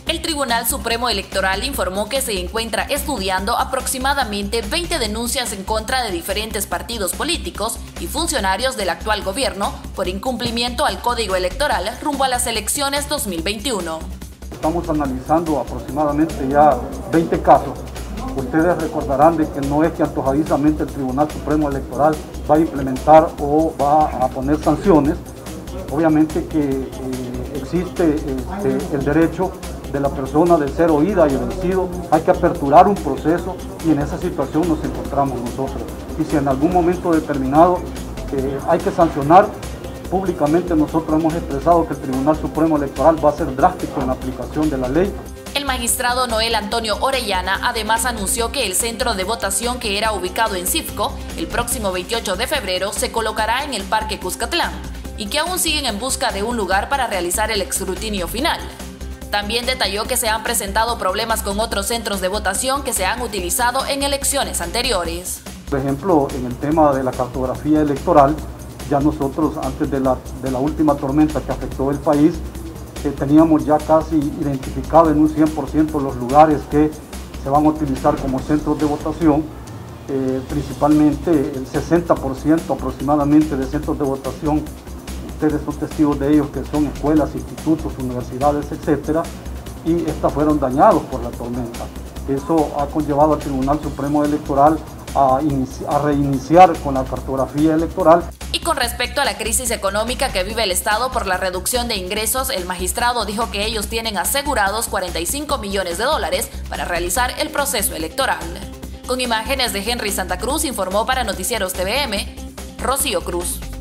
El Tribunal Supremo Electoral informó que se encuentra estudiando aproximadamente 20 denuncias en contra de diferentes partidos políticos y funcionarios del actual gobierno por incumplimiento al Código Electoral rumbo a las elecciones 2021. Estamos analizando aproximadamente ya 20 casos. Ustedes recordarán de que no es que antojadizamente el Tribunal Supremo Electoral va a implementar o va a poner sanciones. Obviamente que existe el derecho de la persona de ser oída y vencido. Hay que aperturar un proceso y en esa situación nos encontramos nosotros. Y si en algún momento determinado hay que sancionar, públicamente nosotros hemos expresado que el Tribunal Supremo Electoral va a ser drástico en la aplicación de la ley. El magistrado Noel Antonio Orellana además anunció que el centro de votación que era ubicado en Cifco, el próximo 28 de febrero se colocará en el Parque Cuscatlán y que aún siguen en busca de un lugar para realizar el escrutinio final. También detalló que se han presentado problemas con otros centros de votación que se han utilizado en elecciones anteriores. Por ejemplo, en el tema de la cartografía electoral, ya nosotros antes de la última tormenta que afectó el país, teníamos ya casi identificado en un 100% los lugares que se van a utilizar como centros de votación, principalmente el 60% aproximadamente de centros de votación. Ustedes son testigos de ellos, que son escuelas, institutos, universidades, etcétera, y estas fueron dañados por la tormenta. Eso ha conllevado al Tribunal Supremo Electoral a reiniciar con la cartografía electoral. Y con respecto a la crisis económica que vive el Estado por la reducción de ingresos, el magistrado dijo que ellos tienen asegurados $45 millones para realizar el proceso electoral. Con imágenes de Henry Santa Cruz, informó para Noticieros TVM, Rocío Cruz.